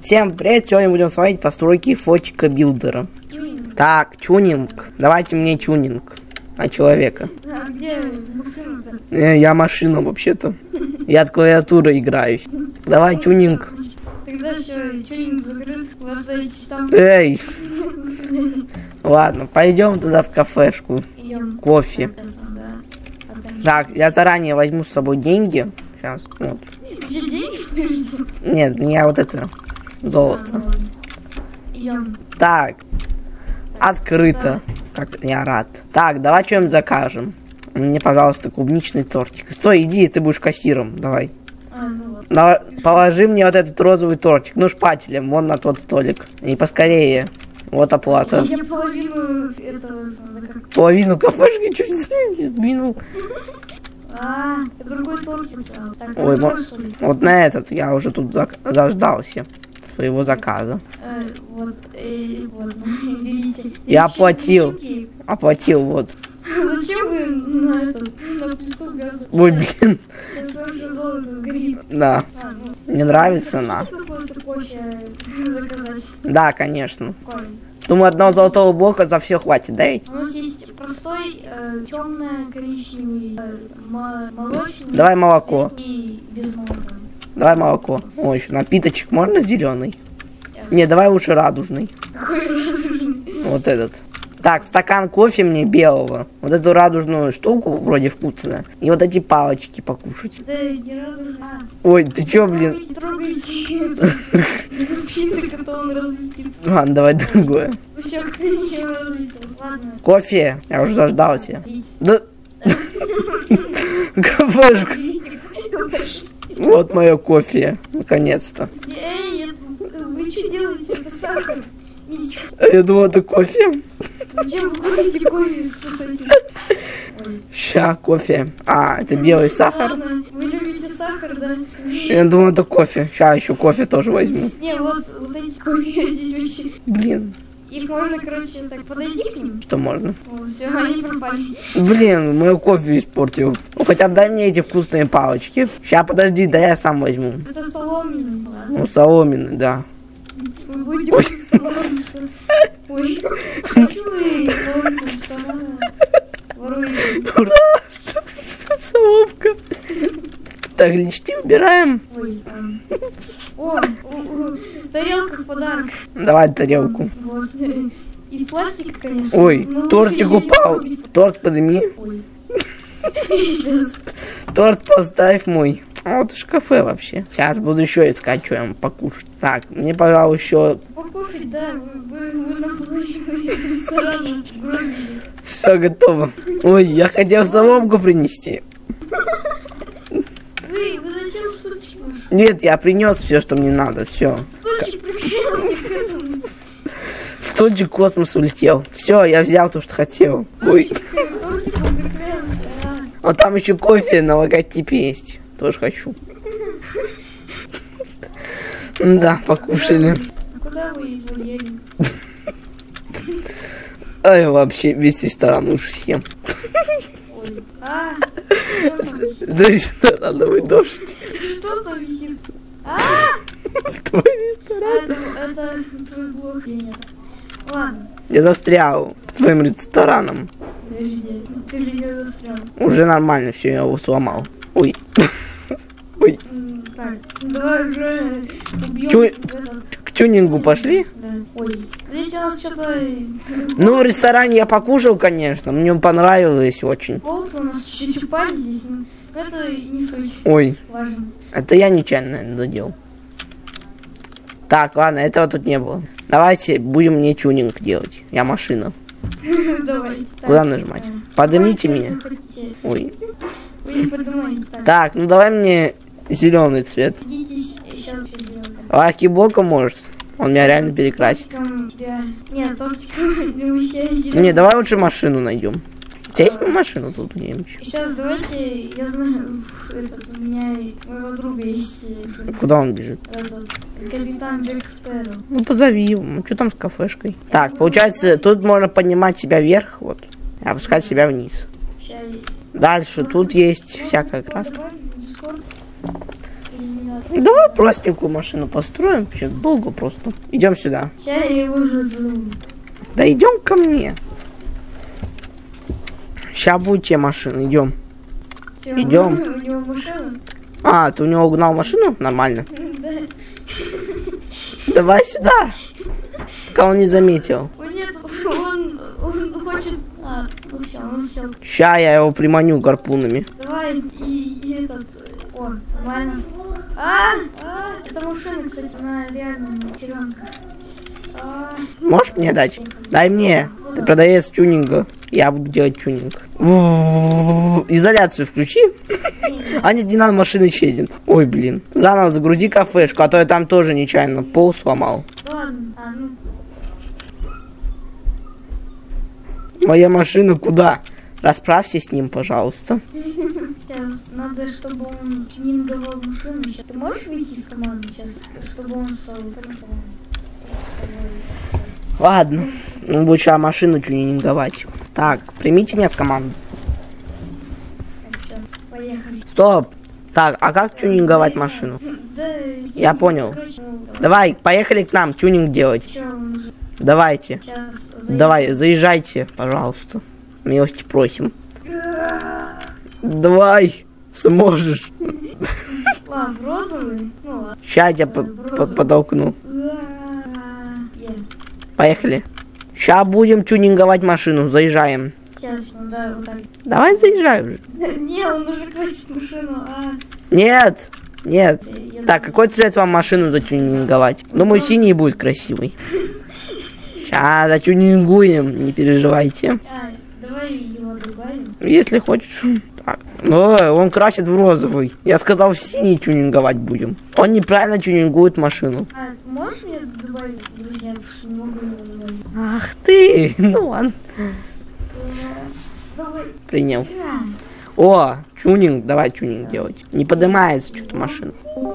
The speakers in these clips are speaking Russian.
Всем привет, сегодня будем смотреть постройки фотика билдера. Так, тюнинг. Давайте мне тюнинг на человека. А где машина-то? Я машина вообще-то. Я от клавиатуры играюсь. Давай тюнинг. Тогда все, тюнинг закрыт, вы остаетесь там. Эй! Ладно, пойдем тогда в кафешку. Идем. Кофе. Да. Так, я заранее возьму с собой деньги. Сейчас, вот. Где деньги? Нет, я вот это, золото. Идем. Так, открыто. Как я рад. Так, давай что-нибудь закажем. Мне, пожалуйста, клубничный тортик. Стой, иди, ты будешь кассиром, давай. Ну вот. Положи мне вот этот розовый тортик, ну, шпателем, вон на тот столик. И поскорее. Вот оплата. Я половину этого... Половину кафешки чуть не сдвинул. Это другой тортик. Так, Ой, просто... вот на этот я уже тут заждался своего заказа. Вот, берите. Я оплатил. Оплатил, вот. Зачем вы на плиту газа? Ой, блин. Сейчас ваше золото сгорит. Да. Мне нравится она. Какой-то кофе заказать? Да, конечно. Какой? Думаю, одного золотого блока за все хватит, да ведь? У нас есть простой, темный, коричневый, молочный. Давай молоко. И без молока. Давай молоко. О, еще напиточек можно зеленый? Не, давай лучше радужный. Какой радужный? Вот этот. Так, стакан кофе мне белого. Вот эту радужную штуку, вроде вкусная. И вот эти палочки покушать. Да, не радужный. Ой, ты чё, блин? Трогайте. Не купите, когда он разлетится. Ладно, давай другое. Все, ничего не разлетелось. Ладно. Кофе? Я уже заждался. Да. Кафешка. Вот мое кофе. Наконец-то. Эй, вы что делаете? Это сахар. Ничего. Я думал, это кофе. Зачем вы курите кофе с этим? Ща, кофе. А, это белый сахар. Ладно, вы любите сахар, да? Я думал, это кофе. Ща еще кофе тоже возьму. Не, вот эти кофе, эти вообще. Блин, Их можно, короче, так подойти к ним. что можно? О, все, они пропали. Блин, мое кофе испортил. Ну, хотя бы дай мне эти вкусные палочки. Ща, подожди, да я сам возьму. Это соломина. Ладно. Ну, соломины, да. Мы будем соломиться. Ой, почему вы соломину воруете? Ура! Соломка. Так, лички убираем. Ой, О, тарелка в подарок. Давай тарелку. Вот. Из пластика, конечно. Ой, Ну, тортик упал. Торт подними. Ой. Сейчас. Торт поставь мой. А вот уж кафе вообще. Сейчас буду еще искать, что я покушать. Так, мне, пожалуй, еще... Покушать, да, вы нам получилось из ресторана гробили. Все готово. Ой, я хотел соломку принести. Вы зачем стульчик? Нет, я принес все, что мне надо. Все. Стульчик приклеился к этому. Стульчик в космос улетел. Все, я взял то, что хотел. Ой. Стульчик приклеился. Вот там еще кофе на логотипе есть. Тоже хочу. Да, покушали. Куда вы его ели? Ай, вообще весь ресторан уж съем. Ой. Что там висит? Да ресторановый дождь. Что там висит? Твой ресторан. Это твой блог или нет? Ладно, Я застрял к твоим ресторанам. подожди. Ты меня застрял. Уже нормально, все, я его сломал. Ой. Ой. Так, давай уже убьем Чё- этот. К тюнингу пошли? Да. Ой. Здесь у нас что-то... Ну, в ресторане я покушал, конечно. Мне понравилось очень. Полки у нас чуть-чуть упали здесь. Но это не суть. Ой, Важно. это я нечаянно, наверное, доделал. Так, ладно, этого тут не было. Давайте будем мне тюнинг делать. Я машина. Давайте. Куда нажимать? Поднимите меня. Ой. Вы не поднимаете. Так, Так, ну давай мне зеленый цвет. идите сейчас что делать. Лаки Бока может. Он меня реально перекрасит. Тортиком тебя... Нет, тортиком вообще зелёный. Не, давай лучше машину найдем. У тебя есть машина тут где-нибудь? Сейчас давайте, я знаю, у меня моего друга есть Куда он бежит? этот, капитан Джек Спэроу. Ну позови его. Ну что там с кафешкой? Так, получается, тут можно поднимать себя вверх, вот. И опускать себя вниз. Сейчас Дальше тут есть всякая краска. Дискорд. Или не Давай простенькую машину построим. Сейчас долго просто. Идем сюда. Сейчас я его уже зову. Да идем ко мне. Сейчас будет тебе машина, идем. Идем. У него машина? А, ты у него угнал машину? Нормально. Да. Давай сюда. Пока он не заметил. О, нет, он хочет... А, ну все, он сел. Ща я его приманю гарпунами. Давай, и этот... О, нормально. Это машина, кстати, она реально матеренка. Можешь мне дать? Дай мне. Ты продавец тюнинга. Я буду делать тюнинг. Изоляцию включи. А нет, не надо, машина исчезнет. Ой, блин. Заново загрузи кафешку, а то я там тоже нечаянно пол сломал. Ладно, Моя машина куда? Расправься с ним, пожалуйста. Сейчас надо, чтобы он тюнинговал машину. Сейчас. Ты можешь выйти из команды сейчас, чтобы он стал командой? Ладно. Ну, лучше машину тюнинговать. Так, примите меня в команду. Так, все, поехали. Стоп. Так, а как тюнинговать машину? Да, Я понял. короче, Давай, поехали к нам тюнинг делать. Всё, он уже Давайте. сейчас Давай, заезжайте, пожалуйста. Милости просим. Давай, сможешь. Ладно, розовый. Ну ладно. Ща я тебя подтолкну. Поехали. Ща будем тюнинговать машину, заезжаем. Сейчас, ну да, вот так. Давай заезжай уже. Не, он уже красит машину. Нет, нет. Я Так, какой цвет вам машину затюнинговать? Думаю, синий будет красивый. Ща затюнингуем, не переживайте. Давай его добавим. Если хочешь. Так. Ой, он красит в розовый. Я сказал, в синий тюнинговать будем. Он неправильно тюнингует машину. Можешь мне добавить, друзья, потому что не могу его добавить. Ах ты, ну ладно. Давай. Принял. О, тюнинг, давай тюнинг делать. Не поднимается что-то машина.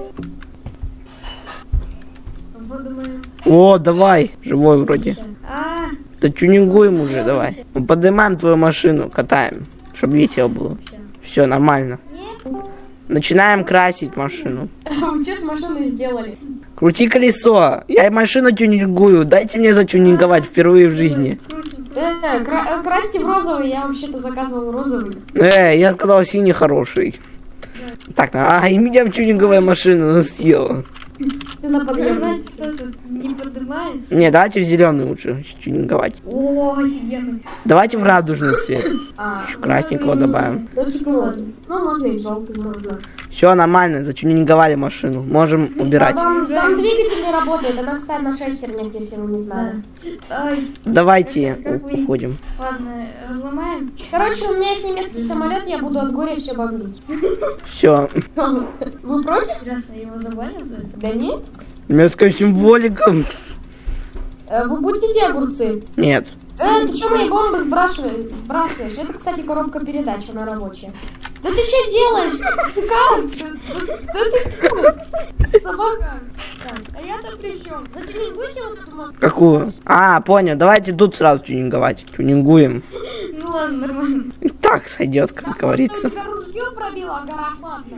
Подумаем. О, давай, живой вроде. А, Да тюнингуем уже, давай. Мы поднимаем твою машину, катаем, чтобы весело было. Все нормально. Начинаем красить машину. Вы что с машиной сделали? Крути колесо. Я машину тюнингую. Дайте мне затюнинговать впервые в жизни. Красьте в розовый, я вообще-то заказывал розовый. Я сказал синий хороший. Так, и меня тюнинговая машина съела. Ты на подъем. значит, кто-то не поднимается. Не, давайте в зеленый лучше тюнинговать. О, офигенно. Давайте в радужный цвет. А, Еще красненького добавим. ну типа ладно. Ну, можно и в желтый, можно. Все нормально, затюнинговали машину. Можем убирать. Там двигатель не работает, она встает на шестернях, если вы не знали. Ай, Давайте Как вы- уходим. ладно, разломаем. Короче, у меня есть немецкий самолет, я буду от горя все бомбить. Все. Вы против? Интересно, его забанят за это? Да нет. Немецкая символика. Вы будете огурцы? Нет. Ты что мои бомбы сбрасываешь? Это, кстати, коробка передач, она рабочая. Да ты что делаешь? Ты как? Да ты собака. Так, а я-то при чем? Затюнингуйте вот эту машину. Какую? А, понял. Давайте тут сразу тюнинговать. Тюнингуем. Ну ладно, нормально. И так сойдет, как говорится. У тебя ружье пробило, а гараж, ладно.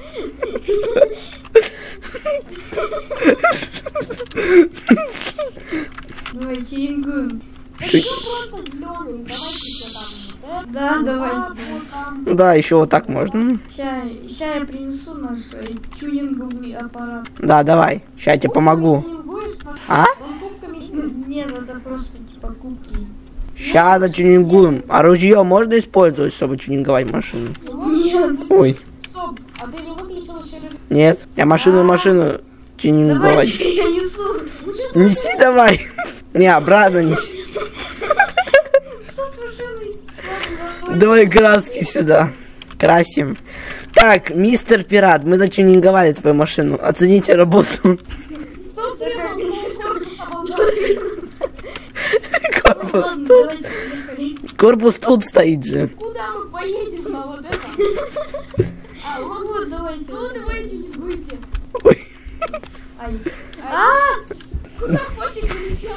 Давай, тюнингуем. Это просто зеленый, давайте все там. Да, давай. Вот там. Да, еще вот так можно. Ща я принесу наш тюнинговый аппарат. Да, давай. Сейчас я тебе помогу. Тюнингуешь, А? кубками. Нет, это просто типа кубки. Сейчас затюнингуем. А ружье можно использовать, чтобы тюнинговать машину? Нет. Ой. Стоп, а ты не выключил еще режим? Нет. Я машину тюнинговать. Давайте я несу. Вы что, Неси давай. Не, обратно неси. Что с машиной? Давай краски сюда. Красим. Так, мистер Пират, мы затюнинговали твою машину. Оцените работу. что делал? Корпус обалдел. Корпус Ладно, тут. давайте поехали. Корпус тут стоит же. Куда мы поедем на вот это? А, вот, давайте. Ну, давайте не будете. Ой. Ай. Куда фотик залетел?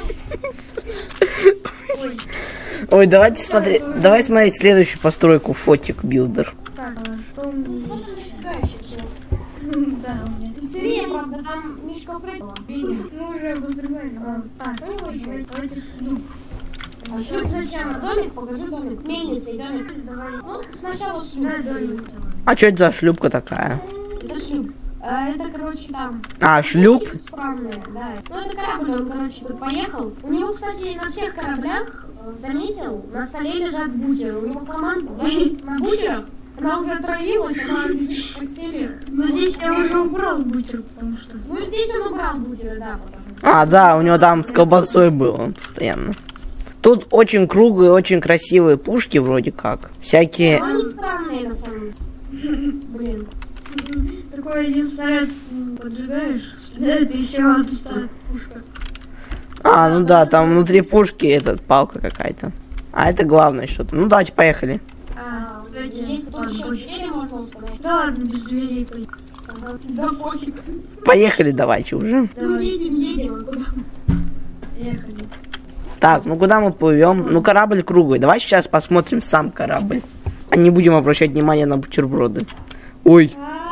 Ой. Ой, давайте смотреть. Давай смотреть следующую постройку. Фотик билдер. Так, а что у меня есть? Да, у меня. Пиццерия, правда, там Мишка Фрейдова. Мы уже обозревали. Что у него еще? Давайте шлюп. А шлюп зачем? А домик? Покажи домик. Мельница и домик. Ну, сначала шлюп. Да, домик. А что это за шлюпка такая? Это шлюп. Это, короче, там... А, шлюп? Странные, да. Ну, это корабль, он, короче, тут поехал. У него, кстати, на всех кораблях, заметил, на столе лежат бутеры. У него команда есть на бутерах. Она уже отравилась, она лежит в постели. Но здесь я уже убрал бутер, потому что... Ну, здесь он убрал бутеры, да, потому что... А, да, у него там с колбасой было постоянно. Тут очень круглые, очень красивые пушки вроде как. Всякие... Но они странные, на самом деле. Блин. Такой один снаряд поджигаешь, стреляет, и все, а тут пушка. А, ну да, там внутри пушки этот палка какая-то. А это главное что-то. Ну давайте поехали. Кстати, есть тут еще двери можно установить. Да ладно, без дверей поедем. Ага. Да пофиг. Поехали давайте уже. Ну, едем, а куда? Ехали. Так, ну куда мы плывем? Ну корабль круглый. Давай сейчас посмотрим сам корабль. А не будем обращать внимание на бутерброды. Ой.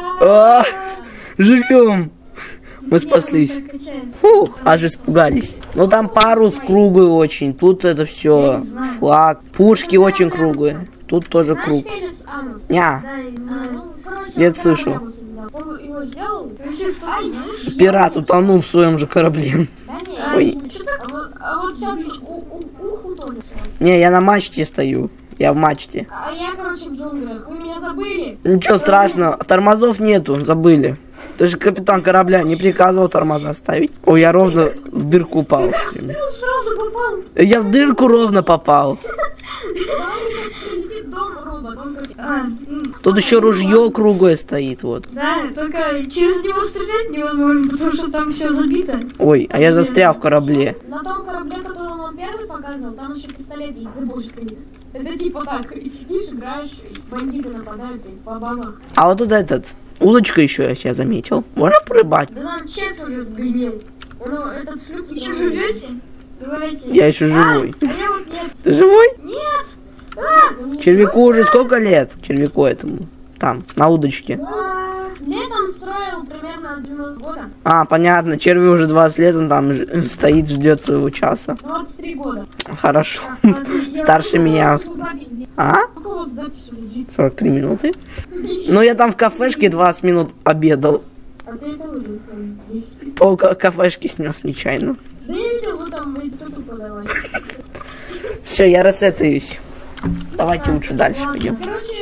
Живем. Мы спаслись. Фух, аж испугались. Ну там парус круглый очень. Тут это все флаг. Пушки очень круглые. Тут тоже круг. Знаешь, Фелис Амос? Ня. Да, и Ну, короче, Я он слышал. корабль создал. Он его сделал. Ай, Пират утонул в своем же корабле. да не, Ой. А вот сейчас уху утонет. Не, я на мачте стою. Я в мачте. А я, короче, в джунглях. Вы меня забыли? Ничего страшного. Тормозов нету. Забыли. Ты же капитан корабля не приказывал тормоза ставить. Ой, я ровно в дырку упал. Он сразу попал. Я в дырку ровно попал. Давай сейчас прилетит дом робот, он капитан. Тут еще ружье круглое стоит, вот. Да, только через него стрелять невозможно, потому что там все забито. Ой, а я застрял в корабле. На том корабле, которым он первый показывал, там еще пистолет есть за пушками. Это типа так, сидишь, играешь, бандиты нападают и по бабах. А вот тут этот, удочка еще я себя заметил. Можно порыбать? Да нам черт уже сгорел. Он этот шлюп Еще живете? Давайте. Я еще живой. А я вот нет. Ты живой? Нет. Червяку уже сколько лет? Червяку этому. Там, на удочке. Летом строил примерно 90 года. А, понятно, черви уже 20 лет, он там стоит, ждет своего часа. 23 года. Хорошо. Старше меня. А? Вот запись лежит. 43 минуты. Ну, я там в кафешке 20 минут обедал. А ты это выжил сам. Пол кафешки снес нечаянно. Да я видел, вы там эти тоже подавали. Все, я рассетаюсь. Давайте лучше дальше пойдем. Короче,